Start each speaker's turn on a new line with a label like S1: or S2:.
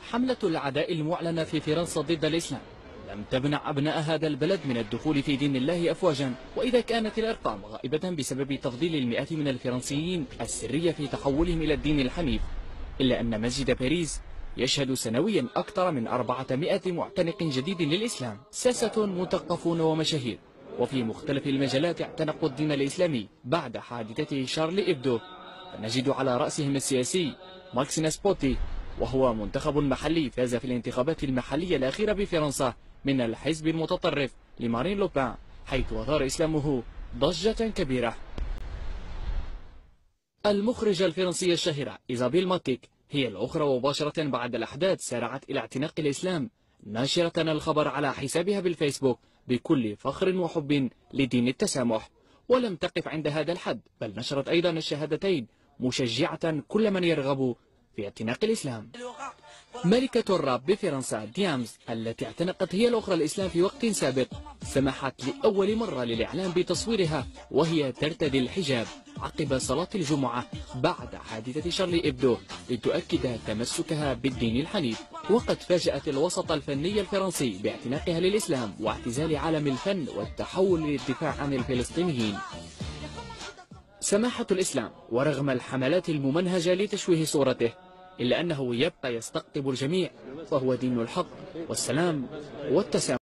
S1: حملة العداء المعلنة في فرنسا ضد الإسلام لم تمنع أبناء هذا البلد من الدخول في دين الله أفواجا، وإذا كانت الأرقام غائبة بسبب تفضيل المئات من الفرنسيين السرية في تحولهم إلى الدين الحنيف، إلا أن مسجد باريس يشهد سنويا أكثر من 400 معتنق جديد للإسلام، ساسة مثقفون ومشاهير وفي مختلف المجالات اعتنقوا الدين الإسلامي بعد حادثة شارلي إبدو. فنجد على رأسهم السياسي ماكسيم سبوتي، وهو منتخب محلي فاز في الانتخابات المحلية الأخيرة بفرنسا من الحزب المتطرف لمارين لوبان، حيث أثار إسلامه ضجة كبيرة. المخرجة الفرنسية الشهيرة إيزابيل ماكيك هي الأخرى مباشرة بعد الأحداث سارعت إلى اعتناق الإسلام، ناشرة الخبر على حسابها بالفيسبوك بكل فخر وحب لدين التسامح. ولم تقف عند هذا الحد، بل نشرت أيضا الشهادتين مشجعة كل من يرغب في اعتناق الإسلام. ملكة الراب بفرنسا ديامز التي اعتنقت هي الأخرى الإسلام في وقت سابق، سمحت لأول مرة للإعلام بتصويرها وهي ترتدي الحجاب عقب صلاة الجمعة بعد حادثة شارلي إبدو لتؤكد تمسكها بالدين الحنيف. وقد فاجأت الوسط الفني الفرنسي باعتناقها للإسلام واعتزال عالم الفن والتحول للدفاع عن الفلسطينيين. سماحة الإسلام ورغم الحملات الممنهجة لتشويه صورته، إلا أنه يبقى يستقطب الجميع، فهو دين الحق والسلام والتسامح.